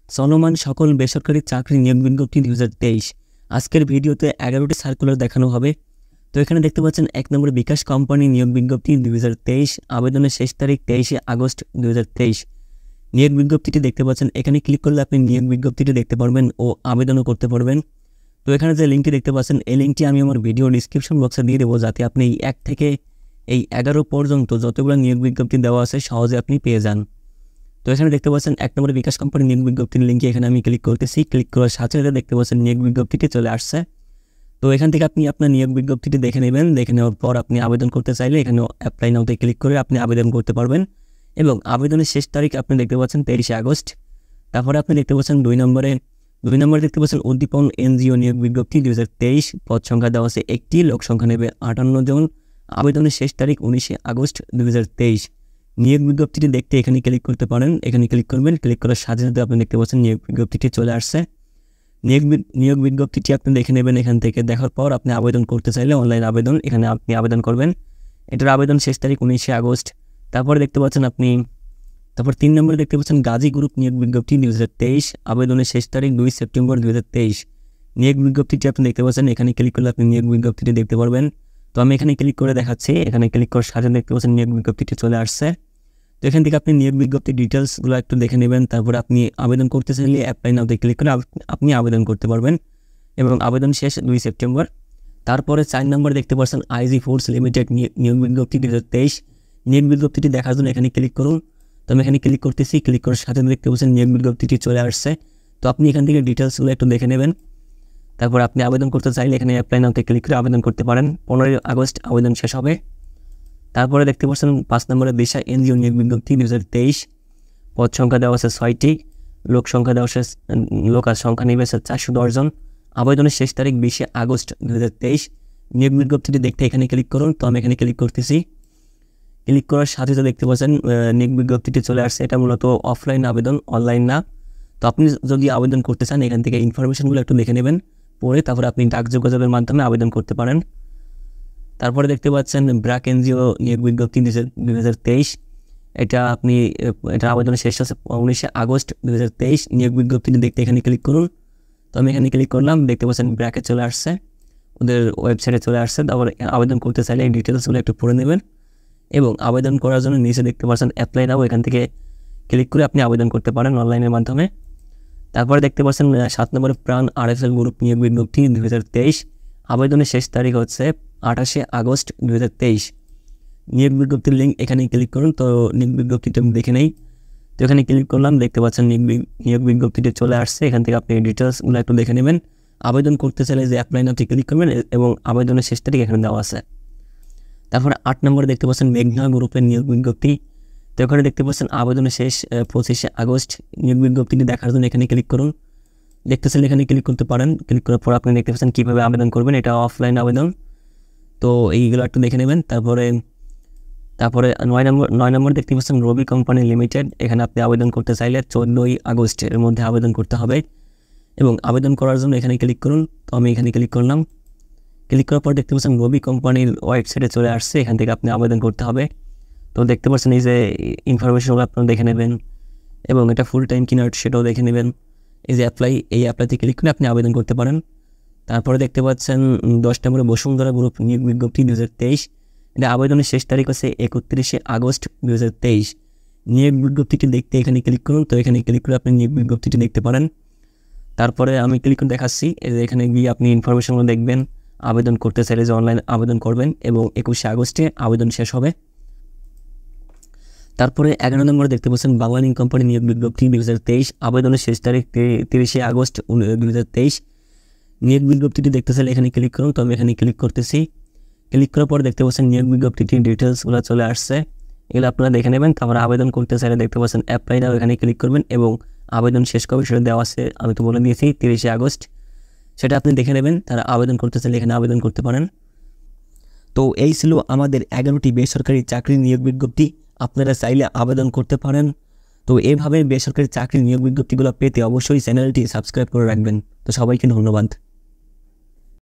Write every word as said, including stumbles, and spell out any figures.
চলমান সকল বেসরকারি চাকরি নিয়োগ বিজ্ঞপ্তি দুই হাজার তেইশ। আজকের ভিডিওতে এগারোটি সার্কুলার দেখানো হবে। তো এখানে দেখতে পাচ্ছেন এক নম্বরে বিকাশ কোম্পানি নিয়োগ বিজ্ঞপ্তি দুই হাজার তেইশ, আবেদনের শেষ তারিখ তেইশে আগস্ট দুই হাজার তেইশ। নিয়োগ বিজ্ঞপ্তিটি দেখতে পাচ্ছেন, এখানে ক্লিক করলে আপনি নিয়োগ বিজ্ঞপ্তিটি দেখতে পারবেন ও আবেদনও করতে পারবেন। তো এখানে যে লিঙ্কটি দেখতে পাচ্ছেন, এই লিঙ্কটি আমি আমার ভিডিও ডিসক্রিপশন বক্সে দিয়ে দেবো, যাতে আপনি এই এক থেকে এই এগারো পর্যন্ত যতগুলো নিয়োগ বিজ্ঞপ্তি দেওয়া আছে সহজে আপনি পেয়ে যান। তো এখানে দেখতে পাচ্ছেন এক নম্বরে বিকাশ কোম্পানি নিয়োগ বিজ্ঞপ্তির লিঙ্কে এখানে আমি ক্লিক করতেছি। ক্লিক করার সাথে সাথে দেখতে পাচ্ছেন নিয়োগ বিজ্ঞপ্তিটি চলে আসছে। তো এখান থেকে আপনি আপনার নিয়োগ বিজ্ঞপ্তিটি দেখে নেবেন। দেখে নেওয়ার পর আপনি আবেদন করতে চাইলে এখানে অ্যাপ্লাই নাওতে ক্লিক করে আপনি আবেদন করতে পারবেন এবং আবেদনের শেষ তারিখ আপনি দেখতে পাচ্ছেন তেইশে আগস্ট। তারপরে আপনি দেখতে পাচ্ছেন দুই নম্বরে দুই নম্বরে দেখতে পাচ্ছেন উদ্দীপন এনজিও নিয়োগ বিজ্ঞপ্তি দুই হাজার তেইশ। পদ সংখ্যা দেওয়া আছে একটি, লোক সংখ্যা নেবে আটান্ন জন। আবেদনের শেষ তারিখ উনিশে আগস্ট দুই হাজার তেইশ। নিয়োগ বিজ্ঞপ্তিটি দেখতে এখানে ক্লিক করতে পারেন। এখানে ক্লিক করবেন। ক্লিক করার সাথে সাথে আপনি দেখতে পাচ্ছেন নিয়োগ বিজ্ঞপ্তিটি চলে আসছে। নিয়োগ নিয়োগ বিজ্ঞপ্তিটি আপনি দেখে নেবেন। এখান থেকে দেখার পর আপনি আবেদন করতে চাইলে অনলাইন আবেদন এখানে আপনি আবেদন করবেন। এটার আবেদন শেষ তারিখ উনিশে আগস্ট। তারপরে দেখতে পাচ্ছেন আপনি তারপর তিন নম্বরে দেখতে পাচ্ছেন গাজী গ্রুপ নিয়োগ বিজ্ঞপ্তি দুই হাজার তেইশ। আবেদনের শেষ তারিখ দুই সেপ্টেম্বর দুই হাজার তেইশ। নিয়োগ বিজ্ঞপ্তিটি আপনি দেখতে পাচ্ছেন। এখানে ক্লিক করলে আপনি নিয়োগ বিজ্ঞপ্তিটি দেখতে পারবেন। তো আমি এখানে ক্লিক করে দেখাচ্ছি। এখানে ক্লিক করার সাথে দেখতে পাচ্ছেন নিয়োগ বিজ্ঞপ্তিটি চলে আসছে। তো এখান থেকে আপনি নিয়োগ বিজ্ঞপ্তির ডিটেলসগুলো একটু দেখে নেবেন। তারপরে আপনি আবেদন করতে চাইলে অ্যাপ্লাই নাওতে ক্লিক করে আপনি আবেদন করতে পারবেন এবং আবেদন শেষ দুই সেপ্টেম্বর। তারপরে চার নম্বর দেখতে পাচ্ছেন আইজি ফুডস লিমিটেড নিয়োগ বিজ্ঞপ্তি দুই হাজার তেইশ। নিয়োগ বিজ্ঞপ্তিটি দেখার জন্য এখানে ক্লিক করুন। তো আমি এখানে ক্লিক করতেছি। ক্লিক করার সাথে দেখতে পাচ্ছেন নিয়োগ বিজ্ঞপ্তিটি চলে আসছে। তো আপনি এখান থেকে ডিটেলসগুলো একটু দেখে নেবেন। তারপর আপনি আবেদন করতে চাইলে এখানে অ্যাপ্লাই নাওতে ক্লিক করে আবেদন করতে পারেন। পনেরোই আগস্ট আবেদন শেষ হবে। তারপরে দেখতে পাচ্ছেন পাঁচ নম্বরে দিশা এনজিও নিয়োগ বিজ্ঞপ্তি দুই হাজার তেইশ। পদ সংখ্যা দেওয়া আছে ছয়টি, লোক সংখ্যা দেওয়া আছে লোক আর সংখ্যা নেবে আছে চারশো দশ জন। আবেদনের শেষ তারিখ বিশে আগস্ট দুই হাজার তেইশ। নিয়োগ বিজ্ঞপ্তিটি দেখতে এখানে ক্লিক করুন। তো আমি এখানে ক্লিক করতেছি। ক্লিক করার সাথে সাথে দেখতে পাচ্ছেন নিয়োগ বিজ্ঞপ্তিটি চলে আসছে। এটা মূলত অফলাইন আবেদন, অনলাইন না। তো আপনি যদি আবেদন করতে চান এখান থেকে ইনফরমেশনগুলো একটু দেখে নেবেন, পরে তারপরে আপনি ডাক যোগাযোগের মাধ্যমে আবেদন করতে পারেন। তারপরে দেখতে পাচ্ছেন ব্র্যাক এনজিও নিয়োগ বিজ্ঞপ্তি দুই হাজার তেইশ। এটা আপনি এটা আবেদনের শেষ আছে উনিশে আগস্ট দুই হাজার তেইশ। নিয়োগ বিজ্ঞপ্তিটি দেখতে এখানে ক্লিক করুন। তো আমি এখানে ক্লিক করলাম। দেখতে পাচ্ছেন ব্র্যাকে চলে আসছে, ওদের ওয়েবসাইটে চলে আসছে। তারপরে আবেদন করতে চাইলে এই ডিটেলসগুলো একটু পড়ে নেবেন এবং আবেদন করার জন্য নিচে দেখতে পাচ্ছেন অ্যাপ্লাই নাও, এখান থেকে ক্লিক করে আপনি আবেদন করতে পারেন অনলাইনের মাধ্যমে। তারপরে দেখতে পাচ্ছেন সাত নম্বরে প্রাণ আরএফএল গ্রুপ নিয়োগ বিজ্ঞপ্তি দুই হাজার তেইশ। আবেদনের শেষ তারিখ হচ্ছে আঠাশে আগস্ট দুই হাজার তেইশ। নিয়োগ বিজ্ঞপ্তির লিঙ্ক এখানে ক্লিক করুন। তো নিয়োগ বিজ্ঞপ্তিটা আমি দেখে নেই। তো এখানে ক্লিক করলাম। দেখতে পাচ্ছেন নিয়োগ বিজ্ঞপ্তিটি চলে আসছে। এখান থেকে আপনি ডিটেলসগুলো একটু দেখে নেবেন। আবেদন করতে চাইলে যে অ্যাপ্লাই নাওতে ক্লিক করবেন এবং আবেদনের শেষ তারিখ এখানে দেওয়া আছে। তারপরে আট নম্বরে দেখতে পাচ্ছেন মেঘনা গ্রুপের নিয়োগ বিজ্ঞপ্তি। তো এখানে দেখতে পাচ্ছেন আবেদনের শেষ পঁচিশে আগস্ট। নিয়োগ বিজ্ঞপ্তিটি দেখার জন্য এখানে ক্লিক করুন। দেখতেছেন এখানে ক্লিক করতে পারেন। ক্লিক করার পর আপনি দেখতে পাচ্ছেন কীভাবে আবেদন করবেন। এটা অফলাইন আবেদন। তো এইগুলো একটু দেখে নেবেন। তারপরে তারপরে নয় নম্বর নয় নম্বর দেখতে পাচ্ছেন রবি কোম্পানি লিমিটেড। এখানে আপনি আবেদন করতে চাইলে চোদ্দোই আগস্টের মধ্যে আবেদন করতে হবে এবং আবেদন করার জন্য এখানে ক্লিক করুন। তো আমি এখানে ক্লিক করলাম। ক্লিক করার পর দেখতে পাচ্ছেন রবি কোম্পানির ওয়েবসাইটে চলে আসছে। এখান থেকে আপনি আবেদন করতে হবে। তো দেখতে পাচ্ছেন এই যে ইনফরমেশনগুলো আপনারা দেখে নেবেন এবং এটা ফুল টাইম কিনা সেটাও দেখে নেবেন। এই যে অ্যাপ্লাই, এই অ্যাপ্লাইতে ক্লিক করে আপনি আবেদন করতে পারেন। তারপরে দেখতে পাচ্ছেন দশ নম্বরে বসুন্ধরা গ্রুপ নিয়োগ বিজ্ঞপ্তি দুই হাজার তেইশ। এটা আবেদনের শেষ তারিখ হচ্ছে একত্রিশে আগস্ট দুই হাজার তেইশ। নিয়োগ বিজ্ঞপ্তিটি দেখতে এখানে ক্লিক করুন। তো এখানে ক্লিক করে আপনি নিয়োগ বিজ্ঞপ্তিটি দেখতে পারেন। তারপরে আমি ক্লিক করে দেখাচ্ছি। এখানে গিয়ে আপনি ইনফরমেশনগুলো দেখবেন। আবেদন করতে চাইলে যে অনলাইন আবেদন করবেন এবং একুশে আগস্টে আবেদন শেষ হবে। তারপরে এগারো নম্বরে দেখতে পাচ্ছেন বাংলালিং কোম্পানি নিয়োগ বিজ্ঞপ্তি দুই হাজার তেইশ। আবেদনের শেষ তারিখ তিরিশে আগস্ট দুই হাজার তেইশ। নিয়োগ বিজ্ঞপ্তিটি দেখতে চাইলে এখানে ক্লিক করুন। তো আমি এখানে ক্লিক করতেছি। ক্লিক করার পর দেখতে পাচ্ছেন নিয়োগ বিজ্ঞপ্তিটির ডিটেলসগুলো চলে আসছে। এগুলো আপনারা দেখে নেবেন। তারপরে আবেদন করতে চাইলে দেখতে পাচ্ছেন অ্যাপ্লাই নাও, এখানে ক্লিক করবেন এবং আবেদন শেষ কবে সেটা দেওয়া আছে, আমি তো বলে দিয়েছি তিরিশে আগস্ট। সেটা আপনি দেখে নেবেন। তারা আবেদন করতে চাইলে এখানে আবেদন করতে পারেন। তো এই ছিল আমাদের এগারোটি বেসরকারি চাকরি নিয়োগ বিজ্ঞপ্তি। আপনারা চাইলে আবেদন করতে পারেন। তো এইভাবে বেসরকারি চাকরি নিয়োগ বিজ্ঞপ্তিগুলো পেতে অবশ্যই চ্যানেলটি সাবস্ক্রাইব করে রাখবেন। তো সবাইকে ধন্যবাদ।